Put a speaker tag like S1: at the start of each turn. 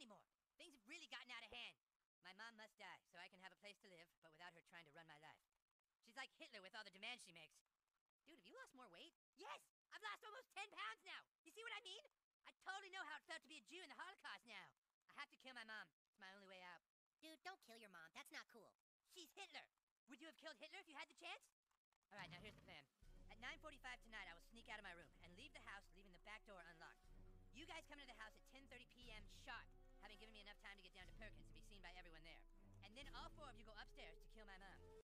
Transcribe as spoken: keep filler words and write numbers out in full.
S1: anymore. Things have really gotten out of hand. My mom must die so I can have a place to live, but without her trying to run my life. She's like Hitler with all the demands she makes. Dude, have you lost more weight? Yes! I've lost almost ten pounds now! You see what I mean? I totally know how it felt to be a Jew in the Holocaust now. I have to kill my mom. It's my only way out.
S2: Dude, don't kill your mom. That's not cool.
S1: She's Hitler! Would you have killed Hitler if you had the chance? Alright, now here's the plan. At nine forty-five tonight, I will sneak out of my room and leave the house, leaving the back door unlocked. You guys come into the house at ten thirty p m sharp, having given me enough time to get down to Perkins and be seen by everyone there. And then all four of you go upstairs to kill my mom.